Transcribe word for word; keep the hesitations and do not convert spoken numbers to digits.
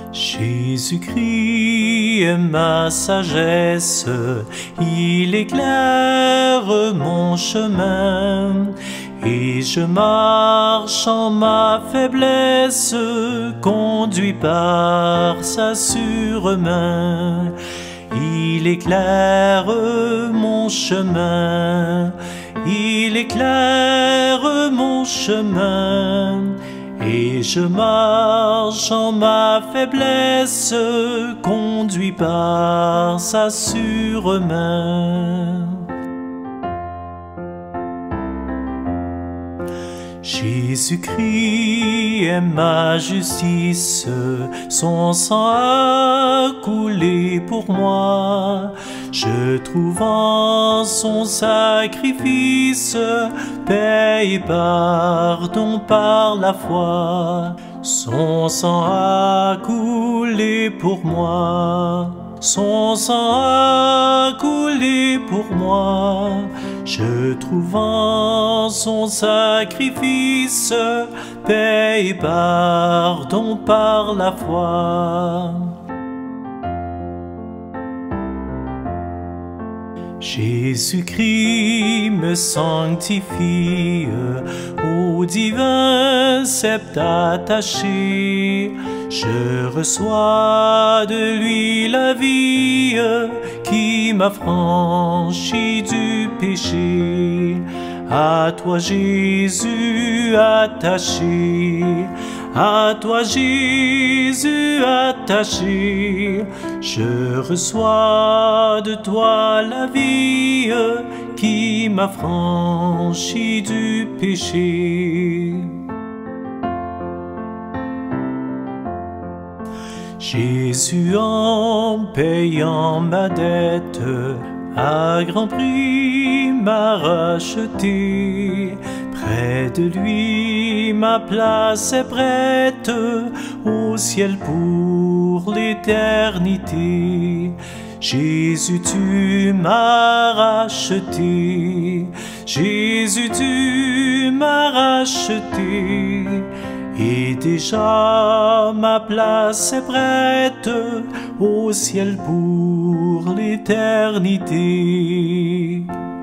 Jésus-Christ est ma sagesse, il éclaire mon chemin, et je marche en ma faiblesse, conduit par sa sûre main. Il éclaire mon chemin, il éclaire mon chemin, et je marche en ma faiblesse, conduit par sa sûre main. Jésus-Christ est ma justice, son sang a coulé pour moi. Je trouve en son sacrifice paix et pardon par la foi. Son sang a coulé pour moi, son sang a coulé pour moi. Je trouve en son sacrifice paix et pardon par la foi. Jésus-Christ me sanctifie, au divin sceptre attaché. Je reçois de lui la vie qui m'affranchit du péché. À toi Jésus attaché, à toi Jésus attaché, je reçois de toi la vie qui m'affranchit du péché. Jésus, en payant ma dette, à grand prix m'a racheté. Près de lui ma place est prête, au ciel pour l'éternité. Jésus, tu m'as racheté, Jésus, tu m'as racheté, et déjà ma place est prête, au ciel pour l'éternité.